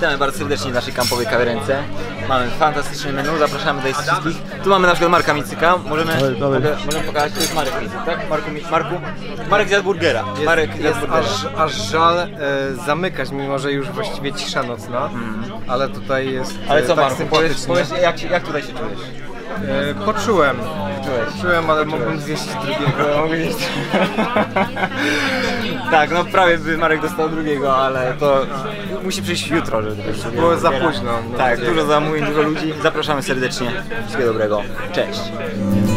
Witamy bardzo serdecznie w naszej kampowej kawiarence. Mamy fantastyczne menu, zapraszamy tutaj wszystkich. Tu mamy na przykład Marka Micyka, możemy pokazać, to jest Marek Micyk, tak? Marek zjadł burgera. Jest aż żal zamykać, mimo że już właściwie cisza nocna, ale tutaj jest ale co, tak Marku, sympatycznie. powiedz, jak tutaj się czujesz? Poczułem, ale mógłbym zjeść drugiego. Tak, no prawie by Marek dostał drugiego, ale to musi przyjść jutro, żeby to było za późno. Tak, dużo zamówień, dużo ludzi. Zapraszamy serdecznie. Wszystkiego dobrego. Cześć.